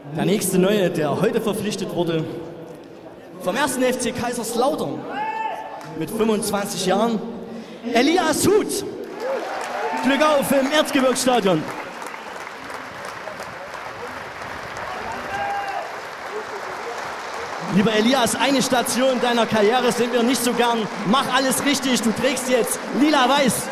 Der nächste Neue, der heute verpflichtet wurde, vom 1. FC Kaiserslautern mit 25 Jahren, Elias Huth. Glück auf im Erzgebirgsstadion. Lieber Elias, eine Station deiner Karriere sind wir nicht so gern. Mach alles richtig, du trägst jetzt lila-weiß.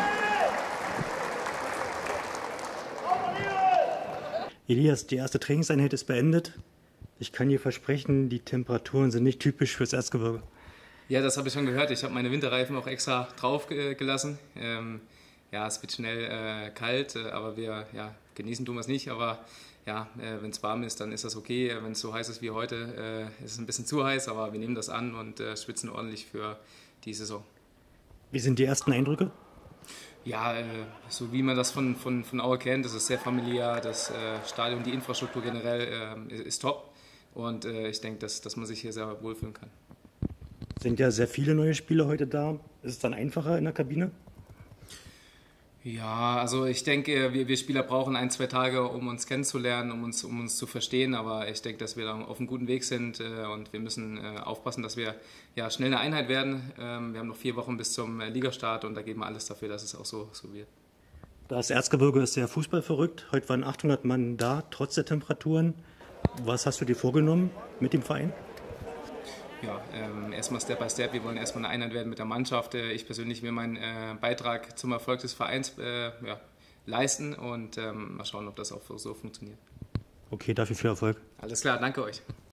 Elias, die erste Trainingseinheit ist beendet. Ich kann dir versprechen, die Temperaturen sind nicht typisch fürs Erzgebirge. Ja, das habe ich schon gehört. Ich habe meine Winterreifen auch extra drauf gelassen. Ja, es wird schnell kalt, aber wir genießen tun wir es nicht. Aber ja, wenn es warm ist, dann ist das okay. Wenn es so heiß ist wie heute, ist es ein bisschen zu heiß, aber wir nehmen das an und schwitzen ordentlich für die Saison. Wie sind die ersten Eindrücke? Ja, so wie man das von Aue kennt, das ist sehr familiär, das Stadion, die Infrastruktur generell ist top und ich denke, dass man sich hier sehr wohlfühlen kann. Sind ja sehr viele neue Spieler heute da. Ist es dann einfacher in der Kabine? Ja, also ich denke, wir Spieler brauchen 1-2 Tage, um uns kennenzulernen, um uns zu verstehen, aber ich denke, dass wir da auf einem guten Weg sind und wir müssen aufpassen, dass wir schnell eine Einheit werden. Wir haben noch 4 Wochen bis zum Ligastart und da geben wir alles dafür, dass es auch so wird. Das Erzgebirge ist sehr fußballverrückt. Heute waren 800 Mann da, trotz der Temperaturen. Was hast du dir vorgenommen mit dem Verein? Ja, erstmal Step by Step. Wir wollen erstmal eine Einheit werden mit der Mannschaft. Ich persönlich will meinen Beitrag zum Erfolg des Vereins leisten und mal schauen, ob das auch so funktioniert. Okay, dafür viel Erfolg. Alles klar, danke euch.